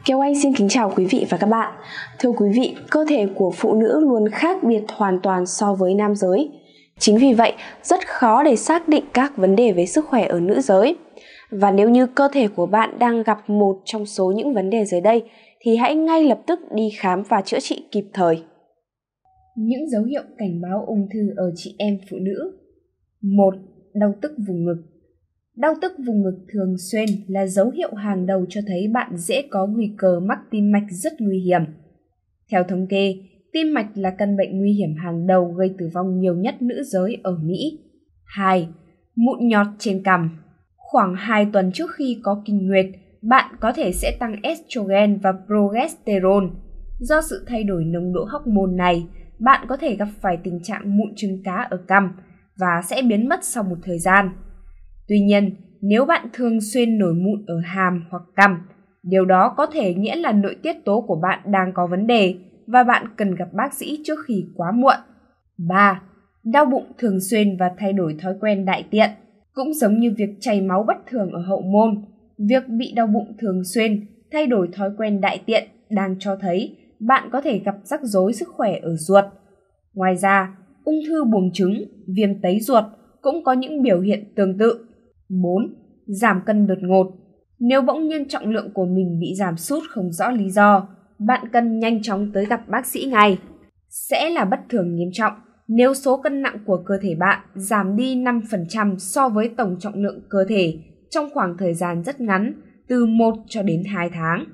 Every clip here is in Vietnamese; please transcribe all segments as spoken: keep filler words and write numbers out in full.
Kiều Anh xin kính chào quý vị và các bạn. Thưa quý vị, cơ thể của phụ nữ luôn khác biệt hoàn toàn so với nam giới. Chính vì vậy, rất khó để xác định các vấn đề về sức khỏe ở nữ giới. Và nếu như cơ thể của bạn đang gặp một trong số những vấn đề dưới đây, thì hãy ngay lập tức đi khám và chữa trị kịp thời. Những dấu hiệu cảnh báo ung thư ở chị em phụ nữ. một. Đau tức vùng ngực. Đau tức vùng ngực thường xuyên là dấu hiệu hàng đầu cho thấy bạn dễ có nguy cơ mắc tim mạch rất nguy hiểm. Theo thống kê, tim mạch là căn bệnh nguy hiểm hàng đầu gây tử vong nhiều nhất nữ giới ở Mỹ. hai. Mụn nhọt trên cằm. Khoảng hai tuần trước khi có kinh nguyệt, bạn có thể sẽ tăng estrogen và progesterone. Do sự thay đổi nồng độ hormone này, bạn có thể gặp phải tình trạng mụn trứng cá ở cằm và sẽ biến mất sau một thời gian. Tuy nhiên, nếu bạn thường xuyên nổi mụn ở hàm hoặc cằm, điều đó có thể nghĩa là nội tiết tố của bạn đang có vấn đề và bạn cần gặp bác sĩ trước khi quá muộn. ba. Đau bụng thường xuyên và thay đổi thói quen đại tiện. Cũng giống như việc chảy máu bất thường ở hậu môn, việc bị đau bụng thường xuyên, thay đổi thói quen đại tiện đang cho thấy bạn có thể gặp rắc rối sức khỏe ở ruột. Ngoài ra, ung thư buồng trứng, viêm tấy ruột cũng có những biểu hiện tương tự. bốn. Giảm cân đột ngột. Nếu bỗng nhiên trọng lượng của mình bị giảm sút không rõ lý do, bạn cần nhanh chóng tới gặp bác sĩ ngay. Sẽ là bất thường nghiêm trọng nếu số cân nặng của cơ thể bạn giảm đi năm phần trăm so với tổng trọng lượng cơ thể trong khoảng thời gian rất ngắn, từ một cho đến hai tháng.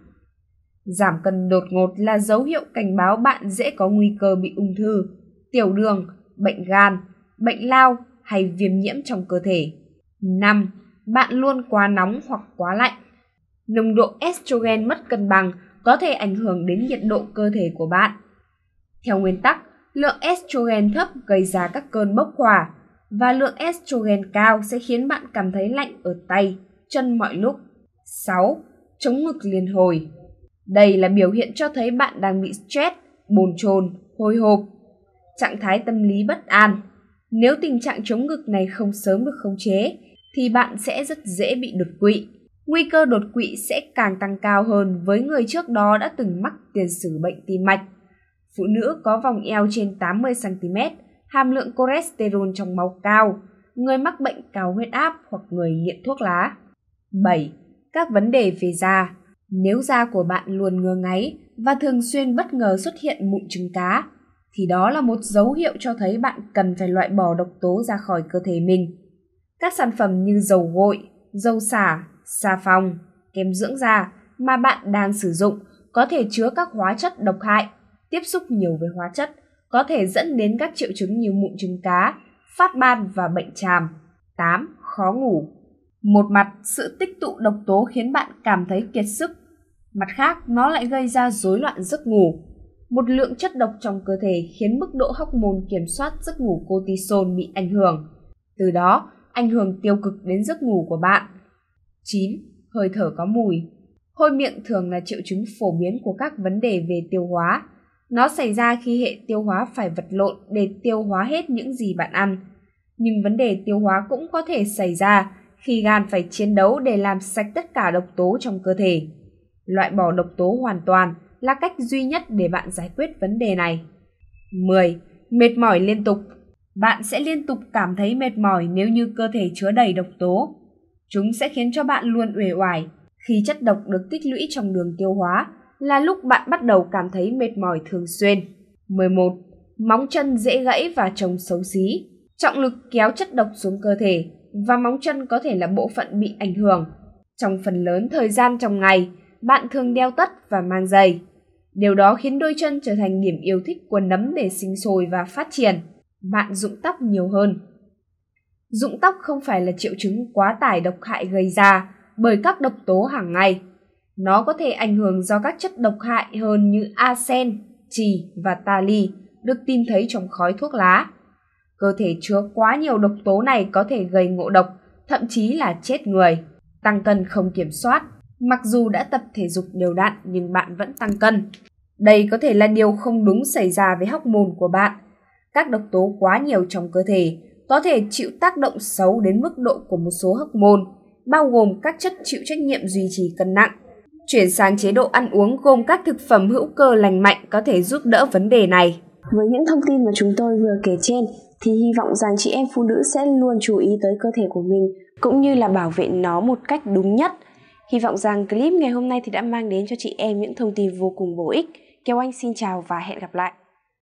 Giảm cân đột ngột là dấu hiệu cảnh báo bạn dễ có nguy cơ bị ung thư, tiểu đường, bệnh gan, bệnh lao hay viêm nhiễm trong cơ thể. năm. Bạn luôn quá nóng hoặc quá lạnh. Nồng độ estrogen mất cân bằng có thể ảnh hưởng đến nhiệt độ cơ thể của bạn. Theo nguyên tắc, lượng estrogen thấp gây ra các cơn bốc hỏa và lượng estrogen cao sẽ khiến bạn cảm thấy lạnh ở tay, chân mọi lúc. sáu. Chống ngực liên hồi. Đây là biểu hiện cho thấy bạn đang bị stress, bồn chồn, hồi hộp, trạng thái tâm lý bất an. Nếu tình trạng chống ngực này không sớm được khống chế, thì bạn sẽ rất dễ bị đột quỵ. Nguy cơ đột quỵ sẽ càng tăng cao hơn với người trước đó đã từng mắc tiền sử bệnh tim mạch. Phụ nữ có vòng eo trên tám mươi xăng ti mét, hàm lượng cholesterol trong máu cao, người mắc bệnh cao huyết áp hoặc người nghiện thuốc lá. bảy. Các vấn đề về da. Nếu da của bạn luôn ngứa ngáy và thường xuyên bất ngờ xuất hiện mụn trứng cá, thì đó là một dấu hiệu cho thấy bạn cần phải loại bỏ độc tố ra khỏi cơ thể mình. Các sản phẩm như dầu gội, dầu xả, xà phòng, kem dưỡng da mà bạn đang sử dụng có thể chứa các hóa chất độc hại. Tiếp xúc nhiều với hóa chất có thể dẫn đến các triệu chứng như mụn trứng cá, phát ban và bệnh tràm. tám. Khó ngủ. Một mặt, sự tích tụ độc tố khiến bạn cảm thấy kiệt sức. Mặt khác, nó lại gây ra rối loạn giấc ngủ. Một lượng chất độc trong cơ thể khiến mức độ hormone kiểm soát giấc ngủ cortisol bị ảnh hưởng. Từ đó, ảnh hưởng tiêu cực đến giấc ngủ của bạn. chín. Hơi thở có mùi. Hôi miệng thường là triệu chứng phổ biến của các vấn đề về tiêu hóa. Nó xảy ra khi hệ tiêu hóa phải vật lộn để tiêu hóa hết những gì bạn ăn. Nhưng vấn đề tiêu hóa cũng có thể xảy ra khi gan phải chiến đấu để làm sạch tất cả độc tố trong cơ thể. Loại bỏ độc tố hoàn toàn là cách duy nhất để bạn giải quyết vấn đề này. mười. Mệt mỏi liên tục. Bạn sẽ liên tục cảm thấy mệt mỏi nếu như cơ thể chứa đầy độc tố. Chúng sẽ khiến cho bạn luôn uể oải. Khi chất độc được tích lũy trong đường tiêu hóa là lúc bạn bắt đầu cảm thấy mệt mỏi thường xuyên. mười một. Móng chân dễ gãy và trông xấu xí. Trọng lực kéo chất độc xuống cơ thể và móng chân có thể là bộ phận bị ảnh hưởng. Trong phần lớn thời gian trong ngày, bạn thường đeo tất và mang giày. Điều đó khiến đôi chân trở thành điểm yêu thích của nấm để sinh sôi và phát triển. Bạn rụng tóc nhiều hơn. Rụng tóc không phải là triệu chứng quá tải độc hại gây ra bởi các độc tố hàng ngày. Nó có thể ảnh hưởng do các chất độc hại hơn như arsen, chì và tali được tìm thấy trong khói thuốc lá. Cơ thể chứa quá nhiều độc tố này có thể gây ngộ độc, thậm chí là chết người. Tăng cân không kiểm soát. Mặc dù đã tập thể dục đều đặn nhưng bạn vẫn tăng cân. Đây có thể là điều không đúng xảy ra với hormone của bạn. Các độc tố quá nhiều trong cơ thể có thể chịu tác động xấu đến mức độ của một số hormone, bao gồm các chất chịu trách nhiệm duy trì cân nặng, Chuyển sang chế độ ăn uống gồm các thực phẩm hữu cơ lành mạnh có thể giúp đỡ vấn đề này. Với những thông tin mà chúng tôi vừa kể trên thì hy vọng rằng chị em phụ nữ sẽ luôn chú ý tới cơ thể của mình cũng như là bảo vệ nó một cách đúng nhất. Hy vọng rằng clip ngày hôm nay thì đã mang đến cho chị em những thông tin vô cùng bổ ích. Kiều Anh xin chào và hẹn gặp lại.